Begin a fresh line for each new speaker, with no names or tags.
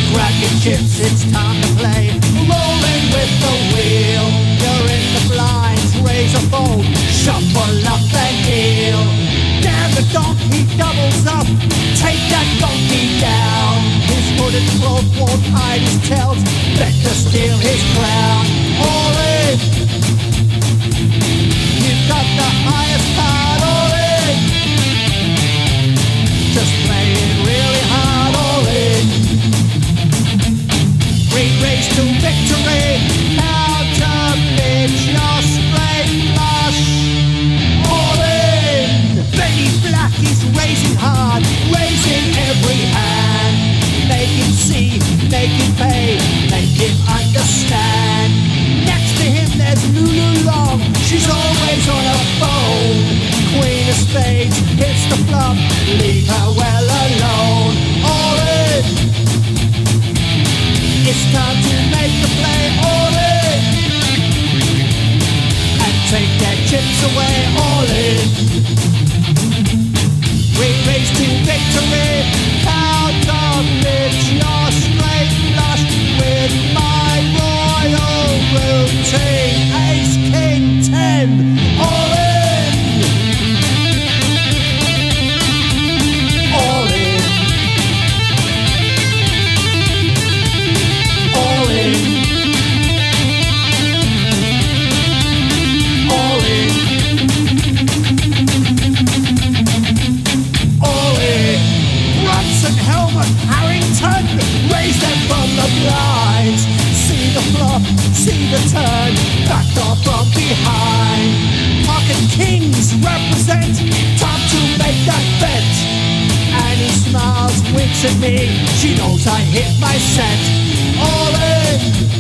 Grab your chips, it's time to play. Rolling with the wheel. You're in the blinds, raise a fold, shuffle up and deal. Damn, the donkey doubles up. Take that donkey down. His hooded cloak won't hide his tails. Better steal his crown. All in. You've got the highest card. All in. Just play it really hard. All in. Great race to victory. How to pitch your straight flush. All in. Benny Black is racing hard, raising every hand. Make him see, make him pay, make him understand. Next to him there's Lulu Long, she's always on her phone. Queen of Spades hits the flop, leave her well alone. All in. It's time to make the play. All in. And take their chips away. All in. We race to victory. How to pitch your straight flush with my royal routine. Ace, king, 10. All in. All in. All in. All in. All in. Brunson, Helmut, Harrington, raise them from the blinds. See the flop, see the turn, backed off from behind. Pocket kings represent, time to make that bet. Annie smiles, winks at me, she knows I hit my set. All in.